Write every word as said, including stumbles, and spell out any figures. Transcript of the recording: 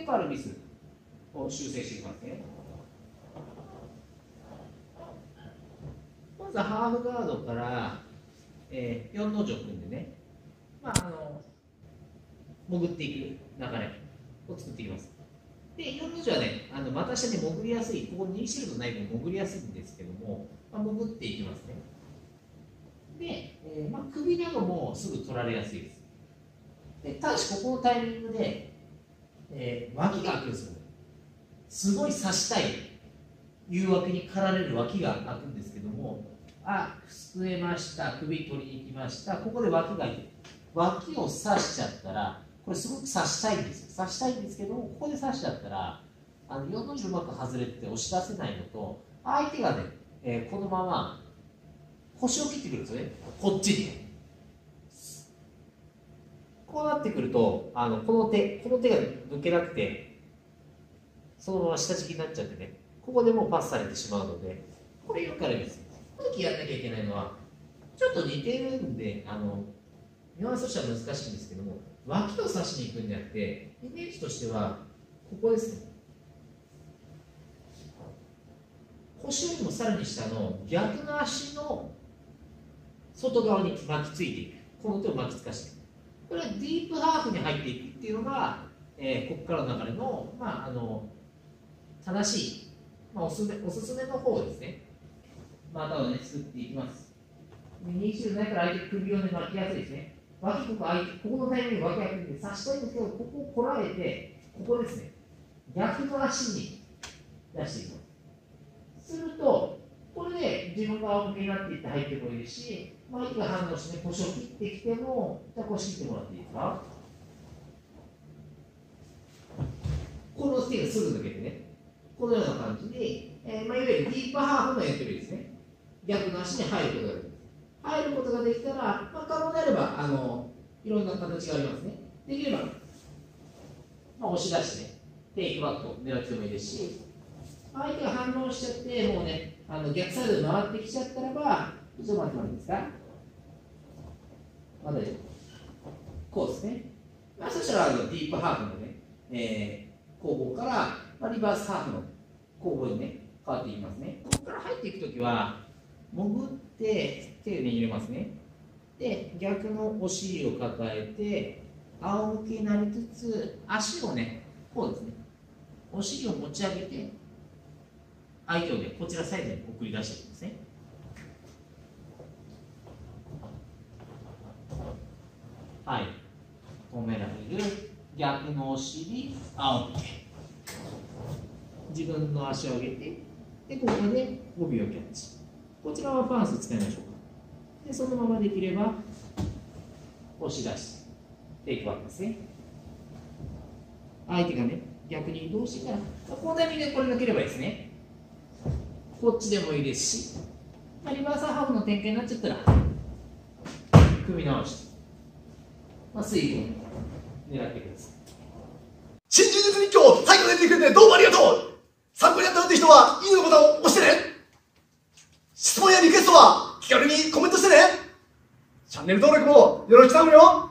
よくあるミスを修正していきますね。まずハーフガードから、えー、よんの字を組んでね、まあ、あの潜っていく流れを作っていきます。で、よんの字はね、あの股下に潜りやすい、ここにシールドない分潜りやすいんですけども、まあ、潜っていきますね。で、えーまあ、首などもすぐ取られやすいです。でただし、ここのタイミングで、えー、脇が開くんですよ。すごい刺したい誘惑に駆られる脇が開くんですけども、あ、吸えました、首取りに行きました、ここで脇が開いて、脇を刺しちゃったら、これすごく刺したいんですよ。刺したいんですけども、ここで刺しちゃったら、あのよんの字うまく外れて押し出せないのと、相手がね、えー、このまま腰を切ってくるんですよね、こっちに。こうなってくると、あのこの手、この手が抜けなくて、そのまま下敷きになっちゃってね、ここでもうパスされてしまうので、これよくあるんです。この時やらなきゃいけないのは、ちょっと似てるんで、あのニュアンスとしては難しいんですけども、脇を刺しに行くんじゃなくて、イメージとしては、ここですね。腰よりもさらに下の逆の足の外側に巻きついていく。この手を巻きつかしていく。これはディープハーフに入っていくっていうのが、えー、ここからの流れの、まあ、あの正しい、まあ、おすすめ、おすすめの方ですね。股をね、作っていきます。にじゅうないから相手首をね、巻きやすいですね。脇ここ相手、ここのタイミングで脇が来るんで刺したいんですけど、ここをこらえて、ここですね、逆の足に出していきます。すると、これで自分が仰向けになっていって入ってもいいですし、相手が反応して、ね、腰を切ってきても、じゃあ腰切ってもらっていいですか。この手がすぐ抜けてね、このような感じで、えーまあ、いわゆるディープハーフのエントリーですね。逆の足に入ることができます。入ることができたら、まあ、可能であればあのいろんな形がありますね。できれば、まあ、押し出してね、テイクバックを狙ってもいいですし、相手が反応しちゃって、もうね、あの逆サイドに回ってきちゃったらば、ちょっと待ってもらっていいですか。まだこうですね。まあ、そしたらあのディープハーフのね、えー、後方から、まあ、リバースハーフの後方にね、変わっていきますね。ここから入っていくときは、潜って手を握れますね。で、逆のお尻を抱えて、仰向けになりつつ、足をね、こうですね、お尻を持ち上げて、相手をね、こちらサイドに送り出していきますね。はい。止められる、逆のお尻、仰向け。自分の足を上げて、で、ここでごびょうキャッチ。こちらはファースト使いましょうか。で、そのままできれば、押し出して、テイクバックですね。相手がね、逆に移動してから、このタイミングでこれ抜ければいいですね。こっちでもいいですし、まあ、リバーサーハーフの展開になっちゃったら、組み直して、まあ、水分を狙ってください。 新柔術日記を最後まで見てくれてどうもありがとう。参考になったよって人は、いいねのボタンを押してね。質問やリクエストは気軽にコメントしてね。チャンネル登録もよろしく頼むよ。